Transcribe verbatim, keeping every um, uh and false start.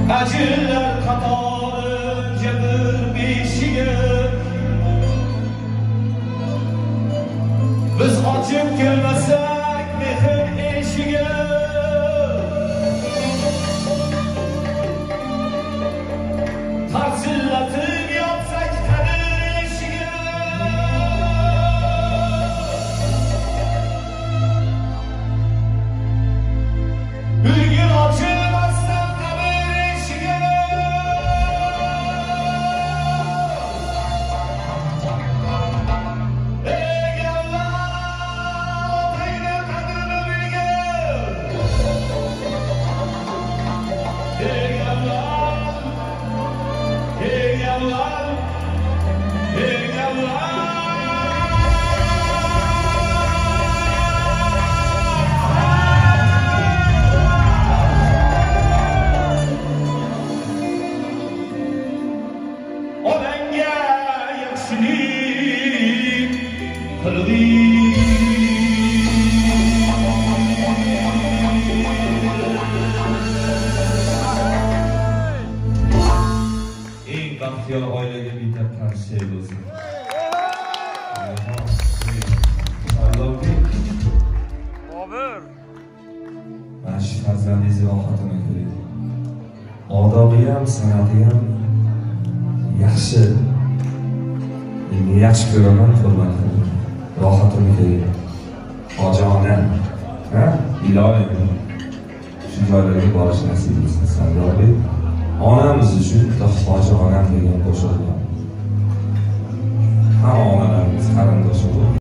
Acılar katarınca bir beşiğe biz açıp gelmesek mehir eşiğe Tarzillatıp yapsak kadir eşiğe Bir gün açılmazsa kabir eşiğe Ey Allah, Teyze kadını bilgin Ey Allah, ey Allah, ey Allah Odanga yaxshilik qilding eng baxtiyor oilaga bitta tavsiya bo'lsin. Bobur mana shu farzandingiz rohatini ko'ring. Odobi ham, san'ati ham yaxshi. Meni yaxshi ko'raman, hurmat qilaman. Rohatini ko'ring. Hojona, ha? Ilohim shu joylarga borish nasib etsin. Sandobi onamiz uchun bitta hoji onam degan qo'shiq bor. Hamma onalarimiz qarindoshi bor.